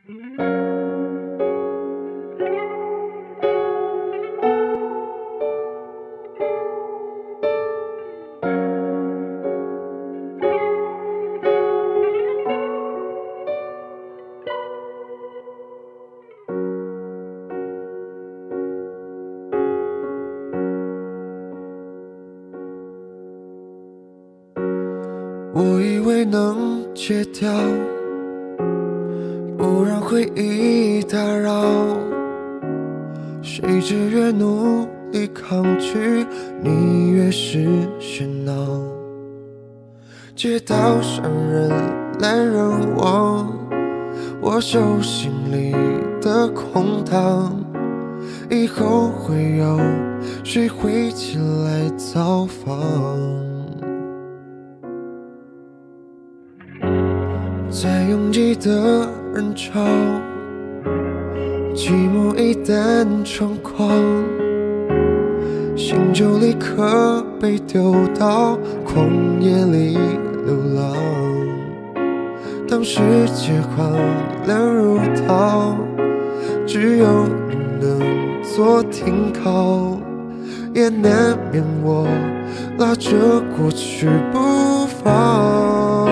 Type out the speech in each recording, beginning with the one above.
我以为能戒掉，不让回忆打扰，谁知越努力抗拒，你越是喧闹。街道上人来人往，我手心里的空荡，以后会有谁会前来造访？在拥挤的人潮，寂寞一旦猖狂，心就立刻被丢到旷野里流浪。当世界荒凉如岛，只有你能做停靠，也难免我拉着过去不放。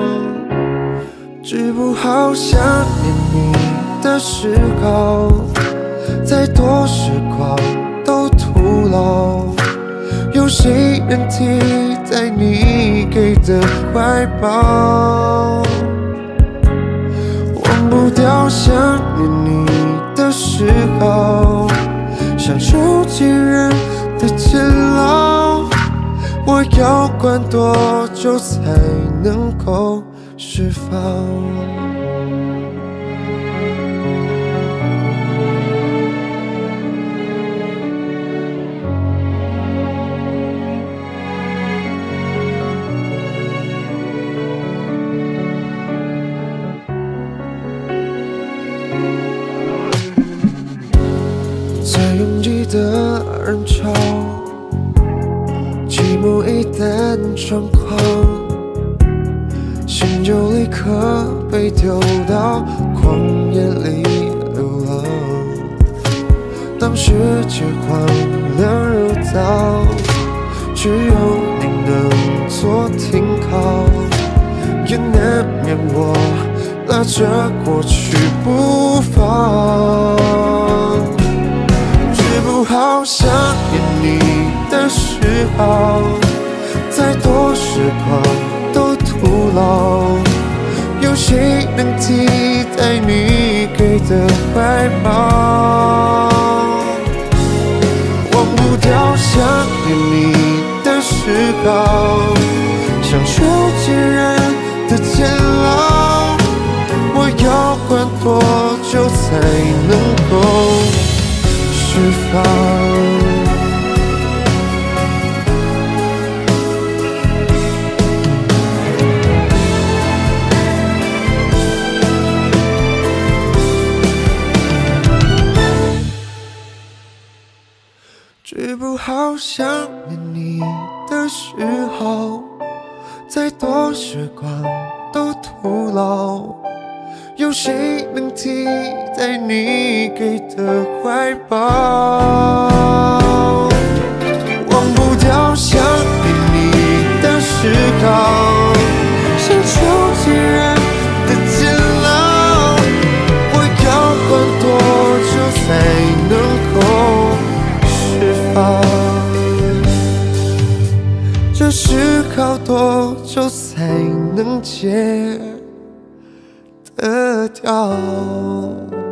治不好想念你的嗜好，再多时光都徒劳，有谁能替代你给的怀抱？忘不掉想念你的嗜好，像受尽人的煎熬，我要关多久才能够释放？在拥挤的人潮，寂寞一旦猖狂，心就立刻被丢到旷野里流浪。当世界荒凉如岛，只有你能做停靠，也难免我拉着过去不放。治不好想念你的嗜好，再多时光都徒劳，有谁能替代你给的怀抱？忘不掉想念你的嗜好，像受尽人的煎熬，我要关多久才能够释放？治不好想念你的嗜好，再多时光都徒劳，有谁能替代你给的怀抱？忘不掉想念你的嗜好，像受尽人的煎熬，我要关多久才能够释放？这是靠多久才能戒得掉？